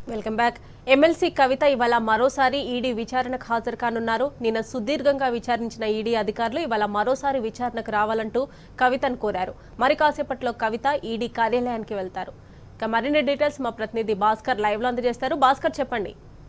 Welcome back. MLC కవిత ఇవాళ మరోసారి ED విచారణకు హాజరు కానున్నారు. నిన్న సుదీర్ఘంగా విచారించిన ఈడీ అధికారులు ఇవాళ మరోసారి విచారణకు రావాలంటూ కవితను కోరారు. మరి కాసేపట్లో కవిత ఈడీ కార్యాలయానికి వెళ్తారు. ఇక మరిన్ని డీటెయిల్స్ మా ప్రతినిధి భాస్కర్ లైవ్ లో అందజేస్తారు. భాస్కర్, చెప్పండి.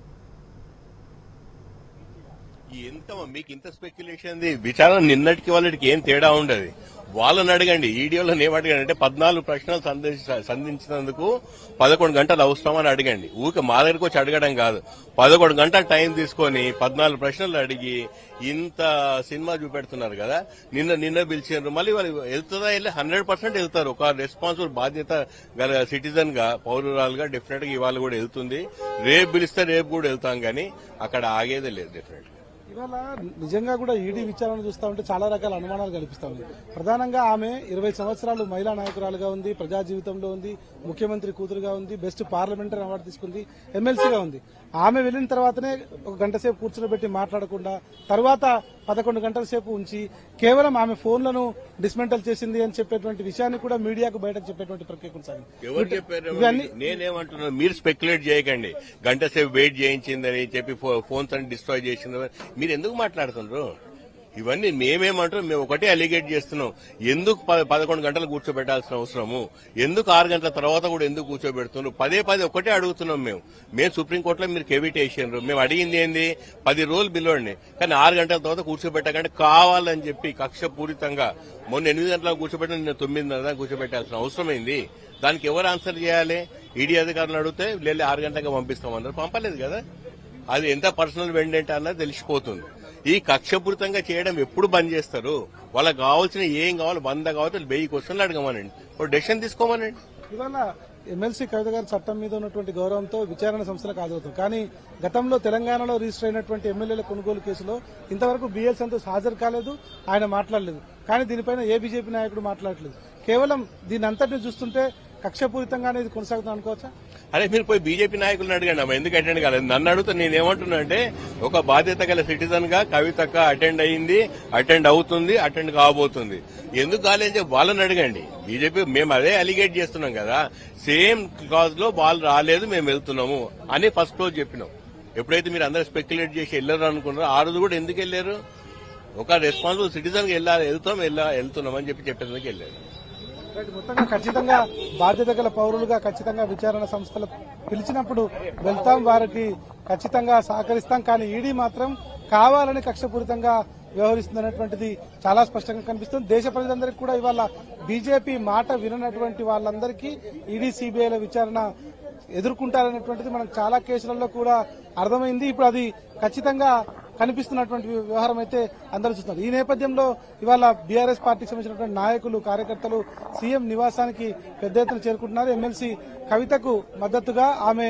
మీకు ఇంత స్పెక్యులేషన్ విచారణ నిన్నటికి వాళ్ళకి ఏం తేడా ఉండదు. వాళ్ళని అడగండి. ఈడీఓలో ఏమడగండి అంటే 14 ప్రశ్నలు సంధించినందుకు 11 గంటలు అవసరమని అడగండి. ఊరికే మా దగ్గరకు వచ్చి అడగడం కాదు. 11 గంటల టైం తీసుకొని 14 ప్రశ్నలు అడిగి ఇంత సినిమా చూపెడుతున్నారు కదా. నిన్న పిలిచారు. మళ్ళీ వాళ్ళు వెళ్తుందా? వెళ్ళి 100% వెళ్తారు. ఒక రెస్పాన్సిబుల్ బాధ్యత గల సిటిజన్ గా, పౌరురాలుగా డెఫినెట్ గా ఇవాళ కూడా వెళ్తుంది. రేపు పిలిస్తే రేపు కూడా వెళ్తాం, కానీ అక్కడ ఆగేదే లేదు. డెఫినెట్ ఇవాళ నిజంగా కూడా ఈడీ విచారణ చూస్తా ఉంటే చాలా రకాల అనుమానాలు కనిపిస్తా ఉన్నాయి. ప్రధానంగా ఆమె 20 సంవత్సరాలు మహిళా నాయకురాలుగా ఉంది, ప్రజా జీవితంలో ఉంది, ముఖ్యమంత్రి కూతురుగా ఉంది, బెస్ట్ పార్లమెంటరీ అవార్డు తీసుకుంది, ఎమ్మెల్సీగా ఉంది. ఆమె వెళ్లిన తర్వాతనే ఒక గంట సేపు కూర్చోబెట్టి మాట్లాడకుండా తర్వాత 11 గంటల సేపు ఉంచి కేవలం ఆమె ఫోన్లను డిస్మెంటల్ చేసింది అని చెప్పేటువంటి విషయాన్ని కూడా మీడియాకు బయటకు చెప్పేటువంటి ప్రక్రియ కొనసాగింది. ఎవరు చెప్పారు? నేనేమంటున్నా, మీరు స్పెక్యులేట్ చేయకండి. గంట సేపు వెయిట్ చేయించిందని చెప్పి ఫోన్స్ అని డిస్ట్రాయ్ చేసిందని మీరు ఎందుకు మాట్లాడుతున్నారు? ఇవన్నీ మేమేమంటారు? మేము ఒకటే అలిగేట్ చేస్తున్నాం. ఎందుకు 11 గంటలు కూర్చోబెట్టాల్సిన అవసరము? ఎందుకు 6 గంటల తర్వాత కూడా ఎందుకు కూర్చోబెడుతున్నారు? పదే ఒకటే అడుగుతున్నాం. మేము సుప్రీంకోర్టులో మీరు కెవిట్ వేసారు. మేము అడిగింది ఏంది? 10 రోజులు బిల్లోండి, కానీ 6 గంటల తర్వాత కూర్చోబెట్టకంటే కావాలని చెప్పి కక్షపూరితంగా మొన్న 8 గంటలకు కూర్చోబెట్టిన నిన్న 9:30 కూర్చోబెట్టాల్సిన అవసరమైంది. దానికి ఎవరు ఆన్సర్ చేయాలి? ఈడీ అధికారులు అడిగితే లేదు 6 గంటలకు పంపిస్తామన్నారు. పంపలేదు కదా. అది ఎంత పర్సనల్ వెండెంట్ అన్నది తెలిసిపోతుంది. ఈ కక్షపూరితంగా చేయడం ఎప్పుడు బంద్ చేస్తారు? వాళ్ళకి కావాల్సిన ఏం కావాలి 100 కావాలి 1000 క్వశ్చన్లు అడగమనండి, ఒక డెసిషన్ తీసుకోమనండి. ఇవాళ ఎమ్మెల్సీ కవిత గారి చట్టం మీద ఉన్నటువంటి గౌరవంతో విచారణ సంస్థలకు హాజరవుతారు. కానీ గతంలో తెలంగాణలో రిజిస్టర్ అయినటువంటి ఎమ్మెల్యేల కొనుగోలు కేసులో ఇంతవరకు బిఎల్ సంతోష్ హాజరు కాలేదు, ఆయన మాట్లాడలేదు. కానీ దీనిపైన ఏ బీజేపీ నాయకుడు మాట్లాడలేదు. కేవలం దీని అంతటిని చూస్తుంటే కక్షపూరితంగా అనేది కొనసాగుతుంది అనుకోవచ్చా? అరే మీరు పోయి బీజేపీ నాయకులను అడగండి. అమ్మ ఎందుకు అటెండ్ కాలేదు? నన్ను అడుగుతా నేనేమంటున్నా అంటే, ఒక బాధ్యత గల సిటిజన్ గా కవితక్క అటెండ్ అయింది, అటెండ్ అవుతుంది, అటెండ్ కాబోతుంది. ఎందుకు కాలేదు వాళ్ళని అడగండి. బీజేపీ మేము అదే అలిగేట్ చేస్తున్నాం కదా. సేమ్ కాజ్ లో వాళ్ళు రాలేదు, మేము వెళ్తున్నాము అని ఫస్ట్ రోజు చెప్పినాం. ఎప్పుడైతే మీరు అందరూ స్పెక్యులేట్ చేసి వెళ్లారు అనుకున్నారో ఆ రోజు కూడా ఎందుకు వెళ్లారు? ఒక రెస్పాన్సిబుల్ సిటిజన్ గా వెళ్తున్నాం అని చెప్పేందుకు వెళ్లారు. మొత్తంగా ఖచ్చితంగా బాధ్యత గల పౌరులుగా ఖచ్చితంగా విచారణ సంస్థలు పిలిచినప్పుడు వెళ్తాం, వారికి ఖచ్చితంగా సహకరిస్తాం. కానీ ఈడీ మాత్రం కావాలని కక్షపూరితంగా వ్యవహరిస్తుందనేటువంటిది చాలా స్పష్టంగా కనిపిస్తుంది. దేశ ప్రజలందరికీ కూడా ఇవాళ బీజేపీ మాట విననటువంటి వాళ్ళందరికీ ఈడీ సిబిఐల విచారణ ఎదుర్కొంటారనేటువంటిది మనకు చాలా కేసులలో కూడా అర్థమైంది. ఇప్పుడు అది ఖచ్చితంగా కనిపిస్తున్నటువంటి వ్యవహారం అయితే అందరూ చూస్తున్నారు. ఈ నేపథ్యంలో ఇవాళ బీఆర్ఎస్ పార్టీకి సంబంధించినటువంటి నాయకులు, కార్యకర్తలు సీఎం నివాసానికి పెద్ద ఎత్తున చేరుకుంటున్నారు. ఎమ్మెల్సీ కవితకు మద్దతుగా ఆమె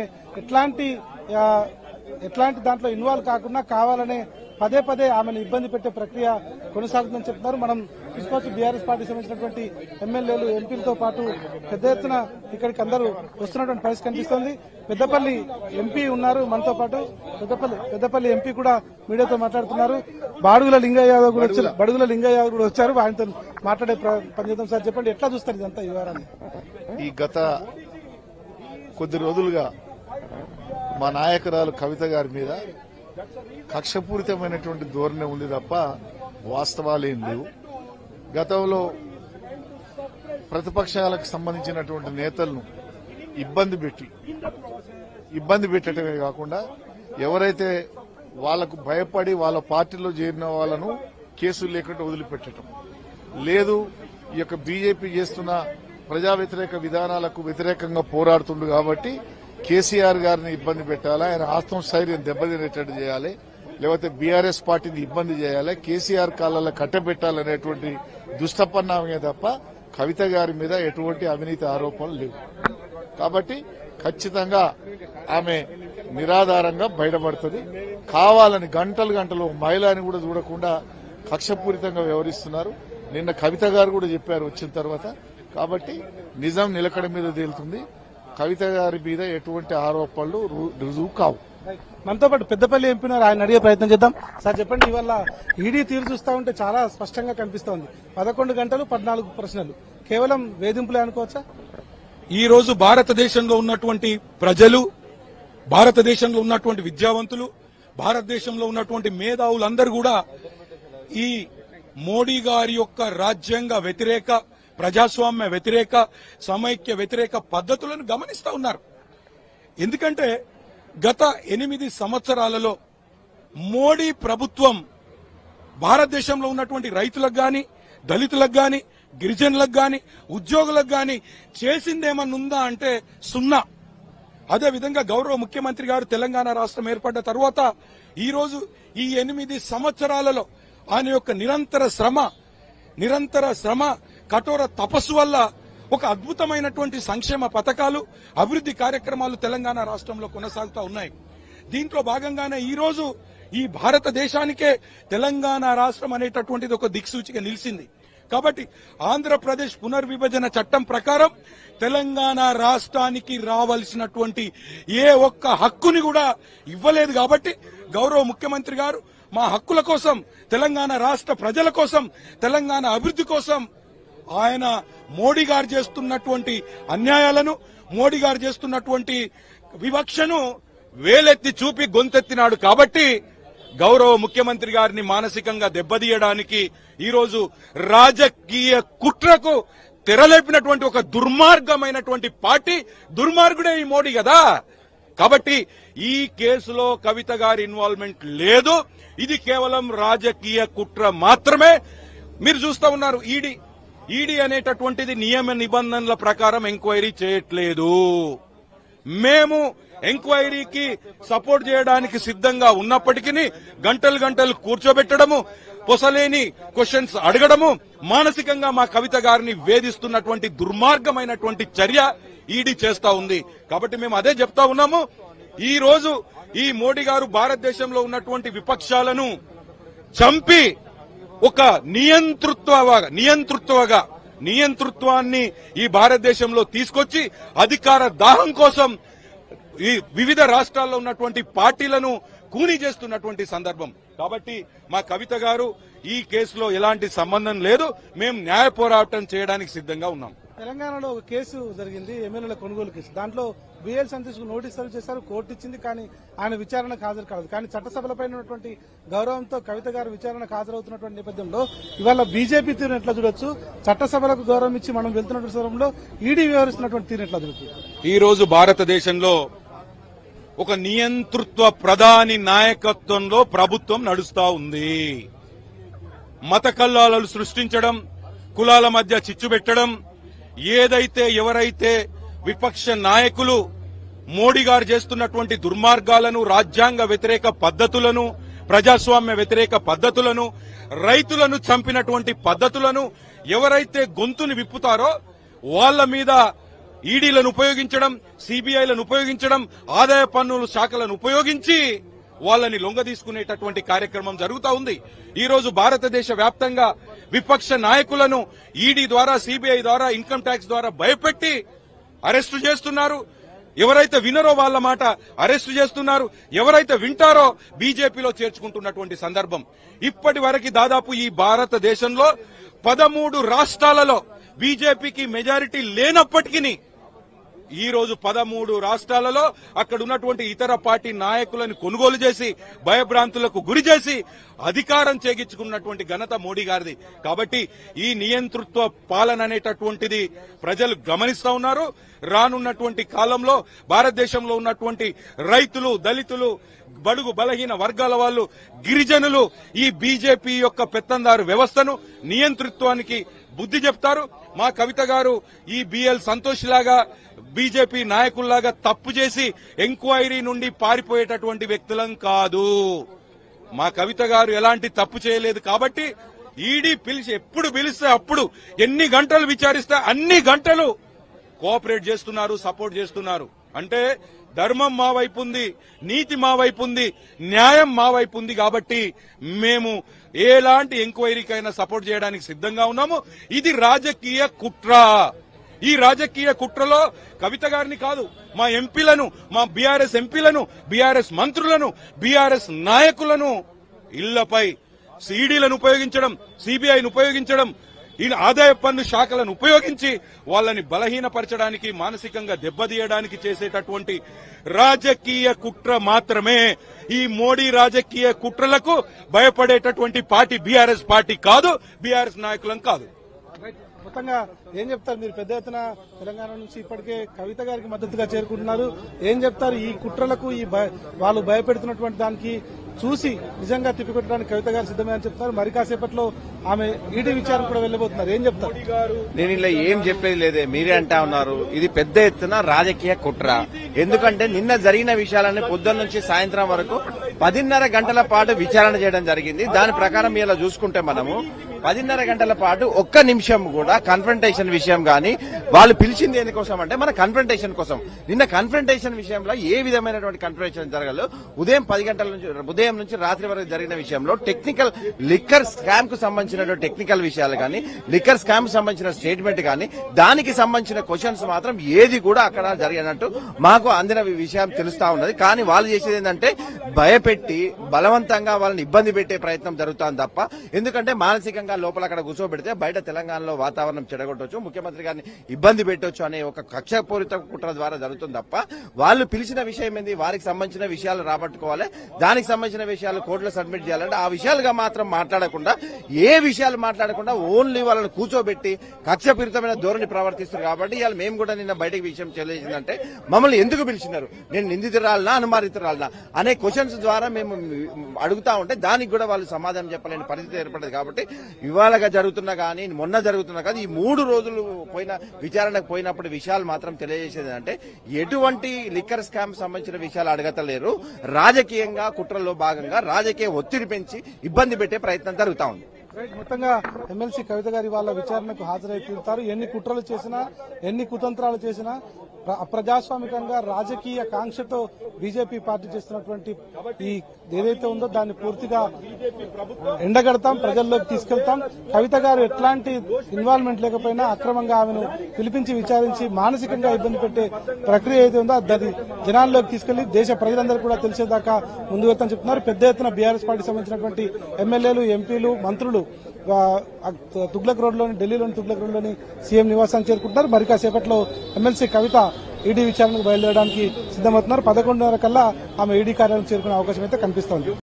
ఎట్లాంటి దాంట్లో ఇన్వాల్వ్ కాకుండా కావాలనే పదే ఆమెను ఇబ్బంది పెట్టే ప్రక్రియ కొనసాగుతుందని చెప్తున్నారు. మనం చూసుకోవచ్చు, బీఆర్ఎస్ పార్టీకి సంబంధించినటువంటి ఎమ్మెల్యేలు, ఎంపీలతో పాటు పెద్ద ఎత్తున ఇక్కడికి అందరూ వస్తున్నటువంటి పరిస్థితి కనిపిస్తోంది. పెద్దపల్లి ఎంపీ ఉన్నారు మనతో పాటు. పెద్దపల్లి ఎంపీ కూడా మీడియాతో మాట్లాడుతున్నారు. బడుగుల లింగయ్య యాదవ్ కూడా వచ్చారు. ఆయనతో మాట్లాడే పనిచేద్దాం. సార్ చెప్పండి, ఎట్లా చూస్తారు ఇదంతా ఈ వివరాన్ని? ఈ గత కొద్ది రోజులుగా మా నాయకురాలు కవిత గారి మీద కక్షపూరితమైనటువంటి ధోరణి ఉంది తప్ప వాస్తవాలేం లేవు. గతంలో ప్రతిపక్షాలకు సంబంధించినటువంటి నేతలను ఇబ్బంది పెట్టడమే కాకుండా ఎవరైతే వాళ్లకు భయపడి వాళ్ళ పార్టీలో చేరిన వాళ్లను కేసులు లేకుండా వదిలిపెట్టడం లేదు. ఈ యొక్క బీజేపీ చేస్తున్న ప్రజా వ్యతిరేక విధానాలకు వ్యతిరేకంగా పోరాడుతుండు కాబట్టి కేసీఆర్ గారిని ఇబ్బంది పెట్టాలా, ఆయన ఆత్మస్థైర్యం దెబ్బతినేటట్టు చేయాలి, లేకపోతే బీఆర్ఎస్ పార్టీని ఇబ్బంది చేయాలి, కేసీఆర్ కాళ్ళలో కట్టబెట్టాలనేటువంటి దుష్టపన్నామే తప్ప కవిత గారి మీద ఎటువంటి అవినీతి ఆరోపణలు లేవు. కాబట్టి ఖచ్చితంగా ఆమె నిరాధారంగా బయటపడుతుంది. కావాలని గంటలు మహిళని కూడా చూడకుండా కక్షపూరితంగా వ్యవహరిస్తున్నారు. నిన్న కవిత గారు కూడా చెప్పారు వచ్చిన తర్వాత. కాబట్టి నిజం నిలకడ మీద తేలుతుంది. కవిత గారి మీద ఎటువంటి ఆరోపణలు రుజువు కావు. మనతో పాటు పెద్దపల్లి ఎంపీ ఆయన అడిగే ప్రయత్నం చేద్దాం. సార్ చెప్పండి, ఇవాళ ఈడీ తీరు చూస్తా ఉంటే చాలా స్పష్టంగా కనిపిస్తోంది. 11 గంటలు 14 ప్రశ్నలు కేవలం వేధింపులే అనుకోవచ్చా? ఈ రోజు భారతదేశంలో ఉన్నటువంటి ప్రజలు భారతదేశంలో ఉన్నటువంటి విద్యావంతులు, భారతదేశంలో ఉన్నటువంటి మేధావులందరూ కూడా ఈ మోడీ గారి యొక్క రాజ్యాంగ వ్యతిరేక, ప్రజాస్వామ్య వ్యతిరేక, సమైక్య వ్యతిరేక పద్ధతులను గమనిస్తా ఉన్నారు. ఎందుకంటే గత 8 సంవత్సరాలలో మోడీ ప్రభుత్వం భారతదేశంలో ఉన్నటువంటి రైతులకు గాని, దళితులకు గాని, గిరిజనులకు గాని, ఉద్యోగులకు గాని చేసిందేమన్నుందా అంటే సున్నా. అదేవిధంగా గౌరవ ముఖ్యమంత్రి గారు తెలంగాణ రాష్ట్రం ఏర్పడ్డ తర్వాత ఈ రోజు ఈ 8 సంవత్సరాలలో ఆయన యొక్క నిరంతర శ్రమ కఠోర తపస్సు వల్ల ఒక అద్భుతమైనటువంటి సంక్షేమ పథకాలు, అభివృద్ధి కార్యక్రమాలు తెలంగాణ రాష్ట్రంలో కొనసాగుతూ ఉన్నాయి. దీంట్లో భాగంగానే ఈ రోజు ఈ భారతదేశానికే తెలంగాణ రాష్ట్రం అనేటటువంటిది ఒక దిక్సూచిగా నిలిచింది. కాబట్టి ఆంధ్రప్రదేశ్ పునర్విభజన చట్టం ప్రకారం తెలంగాణ రాష్ట్రానికి రావాల్సినటువంటి ఏ ఒక్క హక్కుని కూడా ఇవ్వలేదు. కాబట్టి గౌరవ ముఖ్యమంత్రి గారు మా హక్కుల కోసం, తెలంగాణ రాష్ట్ర ప్రజల కోసం, తెలంగాణ అభివృద్ధి కోసం ఆయన మోడీ గారు చేస్తున్నటువంటి అన్యాయాలను, మోడీ గారు చేస్తున్నటువంటి వివక్షను వేలెత్తి చూపి గొంతెత్తినాడు. కాబట్టి గౌరవ ముఖ్యమంత్రి గారిని మానసికంగా దెబ్బతీయడానికి ఈరోజు రాజకీయ కుట్రకు తెరలేపినటువంటి ఒక దుర్మార్గమైనటువంటి పార్టీ, దుర్మార్గుడే ఈ మోడీ కదా. కాబట్టి ఈ కేసులో కవిత గారి ఇన్వాల్వ్మెంట్ లేదు. ఇది కేవలం రాజకీయ కుట్ర మాత్రమే. మీరు చూస్తా ఉన్నారు, ఈడీ అనేటటువంటిది నియమ నిబంధనల ప్రకారం ఎంక్వైరీ చేయట్లేదు. మేము ఎంక్వైరీకి సపోర్ట్ చేయడానికి సిద్ధంగా ఉన్నప్పటికీ గంటలు కూర్చోబెట్టడము, పొసలేని క్వశ్చన్స్ అడగడము, మానసికంగా మా కవిత గారిని వేధిస్తున్నటువంటి దుర్మార్గమైనటువంటి చర్య ఈడీ చేస్తా ఉంది. కాబట్టి మేము అదే చెప్తా ఉన్నాము. ఈ రోజు ఈ మోడీ గారు భారతదేశంలో ఉన్నటువంటి విపక్షాలను చంపి ఒక నియంతృత్వాన్ని ఈ భారతదేశంలో తీసుకొచ్చి అధికార దాహం కోసం ఈ వివిధ రాష్ట్రాల్లో ఉన్నటువంటి పార్టీలను కూనీ చేస్తున్నటువంటి సందర్భం. కాబట్టి మా కవిత గారు ఈ కేసులో ఎలాంటి సంబంధం లేదు. మేము న్యాయ పోరాటం చేయడానికి సిద్ధంగా ఉన్నాం. తెలంగాణలో ఒక కేసు జరిగింది, ఎమ్మెల్యేల కొనుగోలు కేసు. దాంట్లో బిఎల్ సంతోష్ కు నోటీస్ సర్వ్ చేశారు, కోర్టు ఇచ్చింది. కానీ ఆయన విచారణకు హాజరు కాలేదు. కానీ చట్టసభలపై ఉన్నటువంటి గౌరవంతో కవిత గారు విచారణకు హాజరవుతున్నటువంటి నేపథ్యంలో ఇవాళ బీజేపీ తీరును ఎట్లా చూడొచ్చు, చట్టసభలకు గౌరవం ఇచ్చి మనం వెళ్తున్నటువంటి సమయంలో ఈడీ వ్యవహరిస్తున్నటువంటి తీరు ఎట్లా చూడొచ్చు? ఈ రోజు భారతదేశంలో ఒక నియంతృత్వ ప్రధాని నాయకత్వంలో ప్రభుత్వం నడుస్తా ఉంది. మత కల్లాలను సృష్టించడం, కులాల మధ్య చిచ్చు పెట్టడం, ఎవరైతే విపక్ష నాయకులు మోడీ గారు చేస్తున్నటువంటి దుర్మార్గాలను, రాజ్యాంగ వ్యతిరేక పద్ధతులను, ప్రజాస్వామ్య వ్యతిరేక పద్ధతులను, రైతులను చంపినటువంటి పద్ధతులను ఎవరైతే గొంతుని విప్పుతారో వాళ్ల మీద ఈడీలను ఉపయోగించడం, సిబిఐలను ఉపయోగించడం, ఆదాయ పన్నుల శాఖలను ఉపయోగించి వాళ్ళని లొంగదీసుకునేటటువంటి కార్యక్రమం జరుగుతా ఉంది. ఈ రోజు భారతదేశ వ్యాప్తంగా విపక్ష నాయకులను ఈడీ ద్వారా, సిబిఐ ద్వారా, ఇన్కమ్ ట్యాక్స్ ద్వారా భయపెట్టి అరెస్టు చేస్తున్నారు. ఎవరైతే వినరో వాళ్ళ మాట అరెస్టు చేస్తున్నారు, ఎవరైతే వింటారో బీజేపీలో చేర్చుకుంటున్నటువంటి సందర్భం. ఇప్పటి వరకు దాదాపు ఈ భారతదేశంలో 13 రాష్ట్రాలలో బీజేపీకి మెజారిటీ లేనప్పటికీ ఈ రోజు 13 రాష్ట్రాలలో అక్కడ ఉన్నటువంటి ఇతర పార్టీ నాయకులను కొనుగోలు చేసి, భయభ్రాంతులకు గురి చేసి అధికారం చేగించుకున్నటువంటి ఘనత మోడీ గారిది. కాబట్టి ఈ నియంతృత్వ పాలన అనేటటువంటిది ప్రజలు గమనిస్తా ఉన్నారు. రానున్నటువంటి కాలంలో భారతదేశంలో ఉన్నటువంటి రైతులు, దళితులు, బడుగు బలహీన వర్గాల వాళ్ళు, గిరిజనులు ఈ బీజేపీ యొక్క పెత్తందారు వ్యవస్థను, నియంతృత్వానికి బుద్ధి చెప్తారు. మా కవిత గారు ఈ బిఎల్ సంతోష్ లాగా, బీజేపీ నాయకుల్లాగా తప్పు చేసి ఎంక్వైరీ నుండి పారిపోయేటటువంటి వ్యక్తులం కాదు. మా కవిత గారు ఎలాంటి తప్పు చేయలేదు. కాబట్టి ఈడీ ఎప్పుడు పిలిస్తే అప్పుడు, ఎన్ని గంటలు విచారిస్తే అన్ని గంటలు కోఆపరేట్ చేస్తున్నారు, సపోర్ట్ చేస్తున్నారు. అంటే ధర్మం మా వైపు ఉంది, నీతి మా వైపు ఉంది, న్యాయం మా వైపు ఉంది. కాబట్టి మేము ఎలాంటి ఎంక్వైరీకైనా సపోర్ట్ చేయడానికి సిద్ధంగా ఉన్నాము. ఇది రాజకీయ కుట్ర. ఈ రాజకీయ కుట్రలో కవిత గారిని కాదు, మా ఎంపీలను, మా బీఆర్ఎస్ ఎంపీలను, బీఆర్ఎస్ మంత్రులను, బీఆర్ఎస్ నాయకులను ఇళ్లపై సీడీలను ఉపయోగించడం, సిబిఐను ఉపయోగించడం, ఈ ఆదాయ పన్ను శాఖలను ఉపయోగించి వాళ్ళని బలహీనపరచడానికి, మానసికంగా దెబ్బతీయడానికి చేసేటటువంటి రాజకీయ కుట్ర మాత్రమే. ఈ మోడీ రాజకీయ కుట్రలకు భయపడేటటువంటి పార్టీ బీఆర్ఎస్ పార్టీ కాదు, బీఆర్ఎస్ నాయకులం కాదు. మొత్తంగా ఏం చెప్తారు? మీరు పెద్ద ఎత్తున తెలంగాణ నుంచి ఇప్పటికే కవిత గారికి మద్దతుగా చేరుకుంటున్నారు. ఏం చెప్తారు? ఈ కుట్రలకు వాళ్ళు భయపెడుతున్నటువంటి దానికి చూసి నిజంగా తిప్పికొట్టడానికి కవిత గారు సిద్దమే అని చెప్తున్నారు. మరి కాసేపట్లో ఆమె ఈడీ విచారణ కూడా వెళ్లబోతున్నారు. ఏం చెప్తారు? నేను ఇలా ఏం చెప్పేది లేదే, మీరే అంటా ఉన్నారు. ఇది పెద్ద ఎత్తున రాజకీయ కుట్ర. ఎందుకంటే నిన్న జరిగిన విషయాలన్నీ పొద్దున్న నుంచి సాయంత్రం వరకు 10:30 గంటల పాటు విచారణ చేయడం జరిగింది. దాని ప్రకారం ఇలా చూసుకుంటే మనము 10:30 గంటల పాటు ఒక్క నిమిషం కూడా కన్ఫ్రంటేషన్ విషయం గాని, వాళ్ళు పిలిచింది ఎందుకోసం అంటే మన కన్ఫ్రంటేషన్ కోసం. నిన్న కన్ఫ్రంటేషన్ విషయంలో ఏ విధమైనటువంటి కన్ఫ్రంటేషన్ జరగలేదు. ఉదయం 10 గంటల నుంచి ఉదయం నుంచి రాత్రి వరకు జరిగిన విషయంలో టెక్నికల్ లిక్కర్ స్కామ్ కు సంబంధించినటువంటి టెక్నికల్ విషయాలు గాని, లిక్కర్ స్కామ్ కు సంబంధించిన స్టేట్మెంట్ గాని, దానికి సంబంధించిన క్వశ్చన్స్ మాత్రం ఏది కూడా అక్కడ జరిగినట్టు మాకు అందిన విషయం తెలుస్తా ఉన్నది. కానీ వాళ్ళు చేసేది ఏంటంటే భయపెట్టి బలవంతంగా వాళ్ళని ఇబ్బంది పెట్టే ప్రయత్నం జరుగుతుంది తప్ప, ఎందుకంటే మానసికంగా లోపల అక్కడ కూర్చోబెడితే బయట తెలంగాణలో వాతావరణం చెడగొట్టవచ్చు, ముఖ్యమంత్రి గారిని ఇబ్బంది పెట్టవచ్చు అనే ఒక కక్షపూరిత కుట్ర ద్వారా జరుగుతుంది తప్ప, వాళ్ళు పిలిచిన విషయం ఏంది, వారికి సంబంధించిన విషయాలు రాబట్టుకోవాలి, దానికి సంబంధించిన విషయాలు కోర్టులో సబ్మిట్ చేయాలంటే ఆ విషయాలుగా మాత్రం మాట్లాడకుండా, ఏ విషయాలు మాట్లాడకుండా ఓన్లీ వాళ్ళని కూర్చోబెట్టి కక్షపూరితమైన ధోరణి ప్రవర్తిస్తున్నారు. కాబట్టి ఇవాళ మేము కూడా నిన్న బయటకు విషయం తెలియజేసిందంటే మమ్మల్ని ఎందుకు పిలిచినారు, నేను నిందితురాలనా అనుమానితురాలనా అనే క్వశ్చన్స్ ద్వారా మేము అడుగుతా ఉంటే దానికి కూడా వాళ్ళు సమాధానం చెప్పలేని పరిస్థితి ఏర్పడదు. కాబట్టి ఇవాళగా జరుగుతున్నా కానీ మొన్న జరుగుతున్నా కానీ ఈ 3 రోజులు విచారణకు పోయినప్పుడు విషయాలు మాత్రం తెలియజేసేది అంటే ఎటువంటి లిక్కర్ స్కామ్ సంబంధించిన విషయాలు అడగతలేరు. రాజకీయంగా కుట్రలో భాగంగా రాజకీయ ఒత్తిడి పెంచి ఇబ్బంది పెట్టే ప్రయత్నం జరుగుతా ఉంది. మొత్తంగా ఎమ్మెల్సీ కవిత గారి వాళ్ళ విచారణకు హాజరై తీరుతారు. ఎన్ని కుట్రలు చేసినా, ఎన్ని కుతంత్రాలు చేసినా, అప్రజాస్వామికంగా రాజకీయ కాంక్షతో బీజేపీ పార్టీ చేస్తున్నటువంటి ఈ ఏదైతే ఉందో దాన్ని పూర్తిగా ఎండగడతాం, ప్రజల్లోకి తీసుకెళ్తాం. కవిత గారు ఎట్లాంటి ఇన్వాల్వ్మెంట్ లేకపోయినా అక్రమంగా ఆమెను పిలిపించి విచారించి మానసికంగా ఇబ్బంది పెట్టే ప్రక్రియ ఏదైతే ఉందో అది జనాల్లోకి తీసుకెళ్లి దేశ ప్రజలందరూ కూడా తెలిసేదాకా ముందు వెళ్తామని చెప్తున్నారు. పెద్ద ఎత్తున బీఆర్ఎస్ పార్టీకి సంబంధించినటువంటి ఎమ్మెల్యేలు, ఎంపీలు, మంత్రులు తుగ్లక్ రోడ్లోని ఢిల్లీలోని తుగ్లక్ రోడ్లోని సీఎం నివాసానికి చేరుకుంటున్నారు. మరి కాసేపట్లో ఎమ్మెల్సీ కవిత ఈడీ విచారణకు బయలుదేరడానికి సిద్దమవుతున్నారు. 11:30 కల్లా ఆమె ఈడీ కార్యాలయం చేరుకునే అవకాశం అయితే కనిపిస్తోంది.